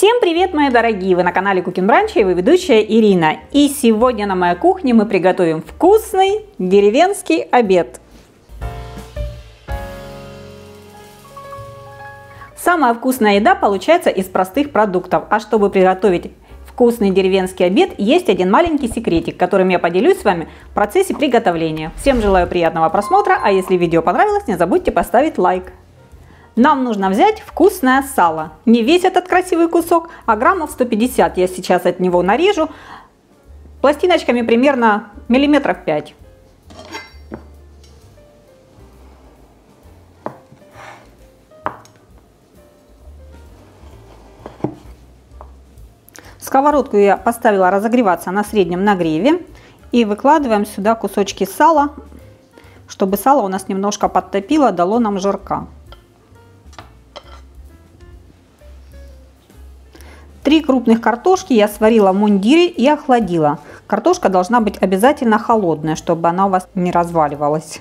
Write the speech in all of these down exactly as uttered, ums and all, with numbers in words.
Всем привет, мои дорогие! Вы на канале Cooking Brunch, и его ведущая Ирина. И сегодня на моей кухне мы приготовим вкусный деревенский обед. Самая вкусная еда получается из простых продуктов. А чтобы приготовить вкусный деревенский обед, есть один маленький секретик, которым я поделюсь с вами в процессе приготовления. Всем желаю приятного просмотра, а если видео понравилось, не забудьте поставить лайк. Нам нужно взять вкусное сало. Не весь этот красивый кусок, а граммов сто пятьдесят я сейчас от него нарежу. Пластиночками примерно миллиметров пять. Сковородку я поставила разогреваться на среднем нагреве. И выкладываем сюда кусочки сала, чтобы сало у нас немножко подтопило, дало нам жирка. Три крупных картошки я сварила в мундире и охладила. Картошка должна быть обязательно холодная, чтобы она у вас не разваливалась.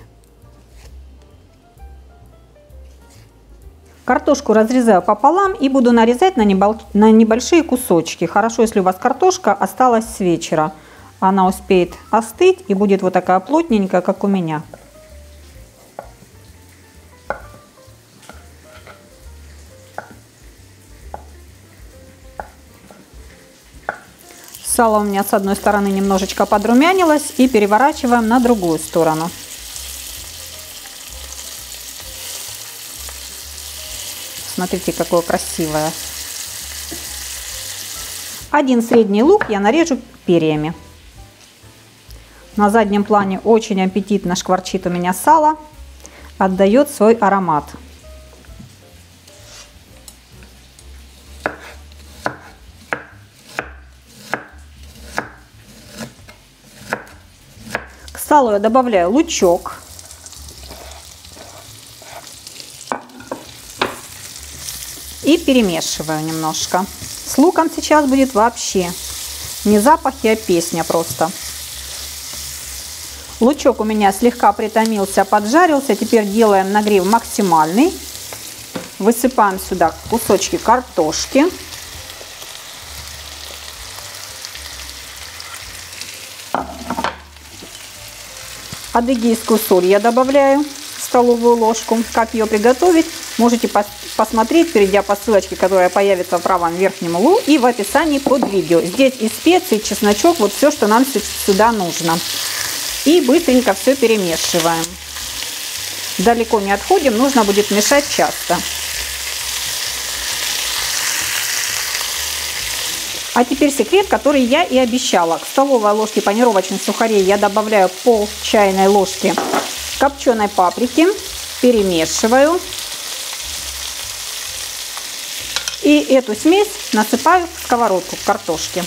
Картошку разрезаю пополам и буду нарезать на, небол... на небольшие кусочки. Хорошо, если у вас картошка осталась с вечера. Она успеет остыть и будет вот такая плотненькая, как у меня. Сало у меня с одной стороны немножечко подрумянилось, и переворачиваем на другую сторону. Смотрите, какое красивое. Один средний лук я нарежу перьями. На заднем плане очень аппетитно шкварчит у меня сало, отдает свой аромат. К салу я добавляю лучок. И перемешиваю немножко. С луком сейчас будет вообще не запахи, а песня просто. Лучок у меня слегка притомился, поджарился. Теперь делаем нагрев максимальный. Высыпаем сюда кусочки картошки. Адыгейскую соль я добавляю, столовую ложку. Как ее приготовить, можете посмотреть, перейдя по ссылочке, которая появится в правом верхнем углу и в описании под видео. Здесь и специи, и чесночок, вот все, что нам сюда нужно. И быстренько все перемешиваем. Далеко не отходим, нужно будет мешать часто. А теперь секрет, который я и обещала. К столовой ложке панировочных сухарей я добавляю пол чайной ложки копченой паприки. Перемешиваю. И эту смесь насыпаю в сковородку к картошке.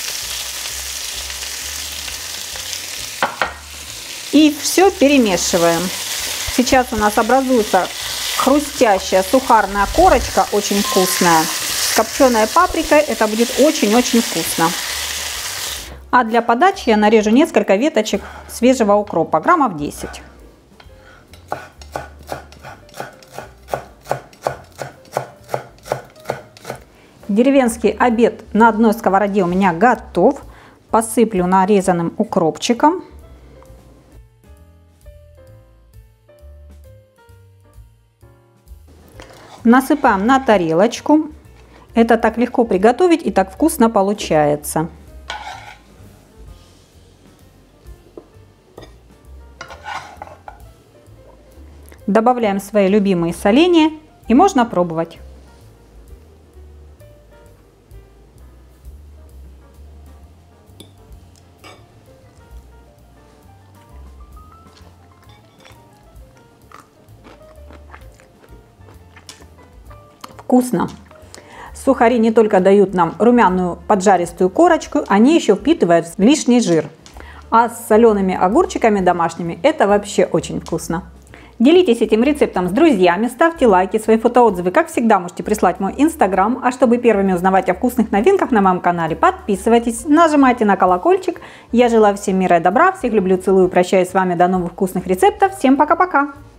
И все перемешиваем. Сейчас у нас образуется хрустящая сухарная корочка, очень вкусная. Копченая паприка, это будет очень-очень вкусно. А для подачи я нарежу несколько веточек свежего укропа, граммов десять. Деревенский обед на одной сковороде у меня готов. Посыплю нарезанным укропчиком. Насыпаем на тарелочку. Это так легко приготовить и так вкусно получается. Добавляем свои любимые соленья и можно пробовать. Вкусно! Сухари не только дают нам румяную поджаристую корочку, они еще впитывают лишний жир. А с солеными огурчиками домашними это вообще очень вкусно. Делитесь этим рецептом с друзьями, ставьте лайки, свои фотоотзывы, как всегда, можете прислать в мой инстаграм. А чтобы первыми узнавать о вкусных новинках на моем канале, подписывайтесь, нажимайте на колокольчик. Я желаю всем мира и добра, всех люблю, целую, прощаюсь с вами, до новых вкусных рецептов. Всем пока-пока!